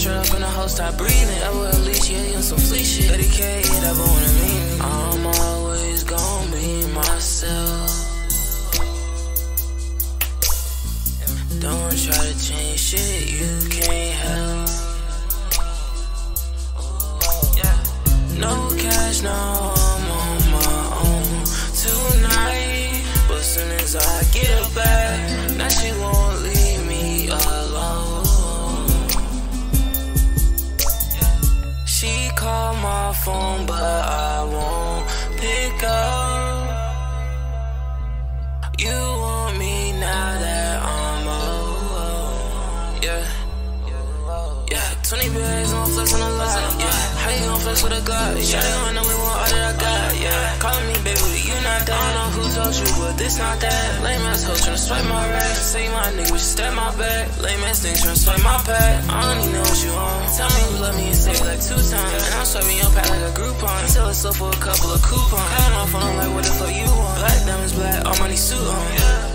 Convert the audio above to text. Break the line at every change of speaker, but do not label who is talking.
shirt up and the hoe start breathing. That was Alijah, yeah, on some flea shit. 30K, yeah, that boy wanna meet me. I'm always gon' be myself. Don't try to change shit you can't help. No cash, now I'm on my own tonight. But soon as I get her back, now she won't leave me alone. She called my phone, but I won't pick up. You want me now that I'm old, yeah. 20 bags on flex on the lot, yeah. How you gon' flex with a Glock? Yeah, they gon' know we want all that I got, yeah. Calling me baby, you not that. I don't know who told you, but this not that. Lame ass hoe tryna swipe my rack. Say my nigga, but you step my back. Lame ass thing tryna swipe my pack. I don't even know what you on. Tell me you love me and say it like 2 times. And I'm swiping your pack like a Groupon. He sell himself for a couple of coupons. Calling my phone, I'm like, what the fuck you want? Black diamonds, black, all money suit on, yeah.